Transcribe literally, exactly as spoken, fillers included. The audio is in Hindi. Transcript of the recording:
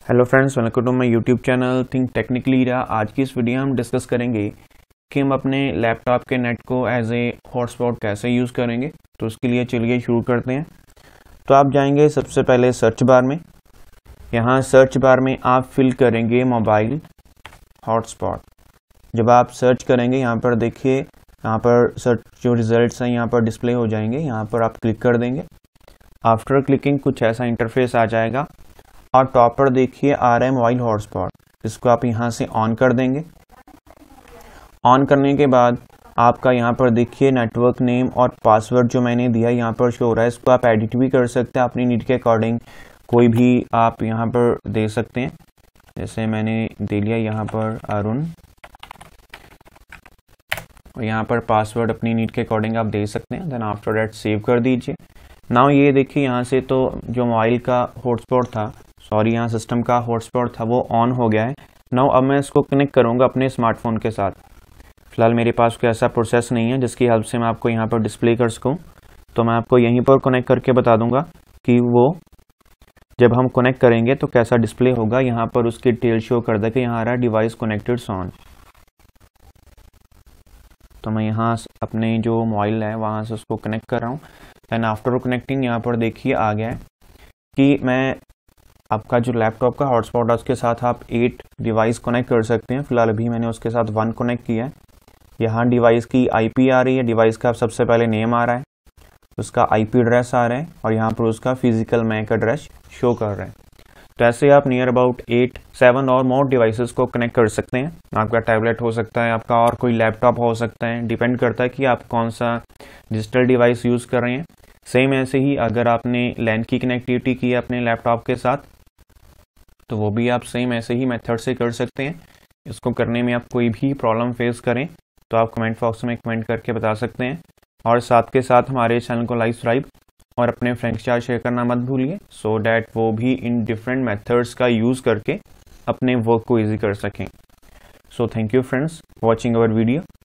Hello friends, welcome to my YouTube channel think technically. आज की इस वीडियो में हम डिस्कस करेंगे कि हम अपने लैपटॉप के नेट को एज ए हॉटस्पॉट कैसे यूज़ करेंगे। तो उसके लिए चलिए शुरू करते हैं। तो आप जाएंगे सबसे पहले सर्च बार में। यहाँ सर्च बार में आप फिल करेंगे मोबाइल हॉटस्पॉट। जब आप सर्च करेंगे यहाँ पर देखिए, यहाँ पर सर्च जो रिजल्ट्स हैं यहाँ पर डिस्प्ले हो जाएंगे। यहाँ पर आप क्लिक कर देंगे। आफ्टर क्लिकिंग कुछ ऐसा इंटरफेस आ जाएगा और टॉप पर देखिए आ रहा है मोबाइल हॉटस्पॉट। इसको आप यहाँ से ऑन कर देंगे। ऑन करने के बाद आपका यहाँ पर देखिए नेटवर्क नेम और पासवर्ड जो मैंने दिया यहाँ पर शो हो रहा है। इसको आप एडिट भी कर सकते हैं अपनी नीड के अकॉर्डिंग, कोई भी आप यहाँ पर दे सकते हैं। जैसे मैंने दे लिया यहाँ पर अरुण, और यहाँ पर पासवर्ड अपनी नीड के अकॉर्डिंग आप दे सकते हैं। देन आफ्टर दैट सेव कर दीजिए। नाउ ये देखिए यहाँ से तो जो मोबाइल का हॉटस्पॉट था, सॉरी यहाँ सिस्टम का हॉटस्पॉट था, वो ऑन हो गया है। नाउ अब मैं इसको कनेक्ट करूँगा अपने स्मार्टफोन के साथ। फिलहाल मेरे पास कोई ऐसा प्रोसेस नहीं है जिसकी हेल्प से मैं आपको यहाँ पर डिस्प्ले कर सकूँ। तो मैं आपको यहीं पर कनेक्ट करके बता दूंगा कि वो जब हम कनेक्ट करेंगे तो कैसा डिस्प्ले होगा। यहाँ पर उसकी डिटेल शो कर दे कि यहाँ आ रहा है डिवाइस कनेक्टेड ऑन। तो मैं यहाँ अपने जो मोबाइल है वहाँ से उसको कनेक्ट कर रहा हूँ। दैन आफ्टर कनेक्टिंग यहाँ पर देखिए आ गया है कि मैं आपका जो लैपटॉप का हॉटस्पॉट है उसके साथ आप एट डिवाइस कनेक्ट कर सकते हैं। फिलहाल अभी मैंने उसके साथ वन कनेक्ट किया है। यहाँ डिवाइस की आईपी आ रही है, डिवाइस का सबसे पहले नेम आ रहा है, उसका आईपी एड्रेस आ रहा है और यहाँ पर उसका फिजिकल मैक एड्रेस शो कर रहा है। तो ऐसे आप नियर अबाउट एट सेवन और मोर डिवाइसेस को कनेक्ट कर सकते हैं। आपका टैबलेट हो सकता है, आपका और कोई लैपटॉप हो सकता है, डिपेंड करता है कि आप कौन सा डिजिटल डिवाइस यूज़ कर रहे हैं। सेम ऐसे ही अगर आपने लैन की कनेक्टिविटी की है अपने लैपटॉप के साथ तो वो भी आप सेम ऐसे ही मेथड से कर सकते हैं। इसको करने में आप कोई भी प्रॉब्लम फेस करें तो आप कमेंट बॉक्स में कमेंट करके बता सकते हैं। और साथ के साथ हमारे चैनल को लाइक सब्सक्राइब और अपने फ्रेंड्स के साथ शेयर करना मत भूलिए, सो डैट वो भी इन डिफरेंट मेथड्स का यूज़ करके अपने वर्क को ईजी कर सकें। So thank you friends watching our video.